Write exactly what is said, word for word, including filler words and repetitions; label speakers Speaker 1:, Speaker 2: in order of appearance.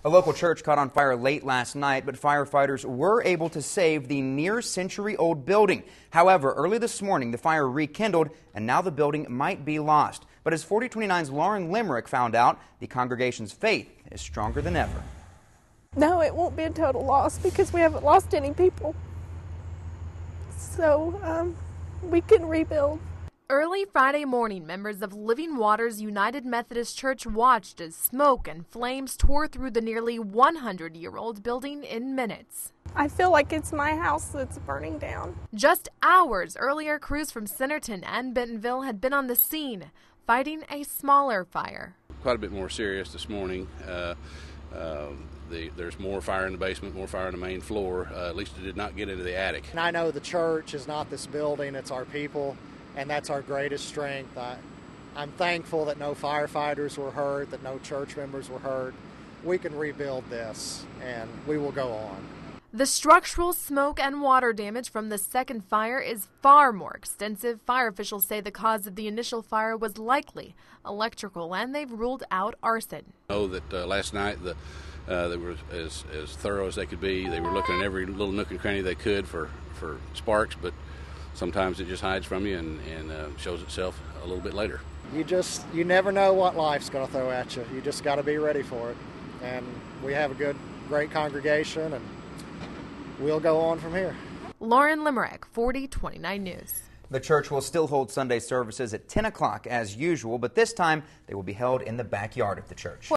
Speaker 1: A local church caught on fire late last night, but firefighters were able to save the near-century-old building. However, early this morning, the fire rekindled, and now the building might be lost. But as forty twenty-nine's Lauren Limerick found out, the congregation's faith is stronger than ever.
Speaker 2: No, it won't be a total loss because we haven't lost any people. So um, we can rebuild.
Speaker 3: Early Friday morning, members of Living Waters United Methodist Church watched as smoke and flames tore through the nearly one hundred year old building in minutes.
Speaker 2: I feel like it's my house that's burning down.
Speaker 3: Just hours earlier, crews from Centerton and Bentonville had been on the scene, fighting a smaller fire.
Speaker 4: Quite a bit more serious this morning. Uh, uh, the, there's more fire in the basement, more fire on the main floor. Uh, at least it did not get into the attic.
Speaker 5: And I know the church is not this building, it's our people. And that's our greatest strength. I, I'm thankful that no firefighters were hurt, that no church members were hurt. We can rebuild this, and we will go on.
Speaker 3: The structural smoke and water damage from the second fire is far more extensive. Fire officials say the cause of the initial fire was likely electrical, and they've ruled out arson.
Speaker 4: I know that uh, last night the, uh, they were as, as thorough as they could be. They were looking at every little nook and cranny they could for, for sparks, but sometimes it just hides from you and, and uh, shows itself a little bit later.
Speaker 5: You just, you never know what life's going to throw at you. You just got to be ready for it. And we have a good, great congregation, and we'll go on from here.
Speaker 3: Lauren Limerick, forty twenty-nine News.
Speaker 1: The church will still hold Sunday services at ten o'clock as usual, but this time they will be held in the backyard of the church.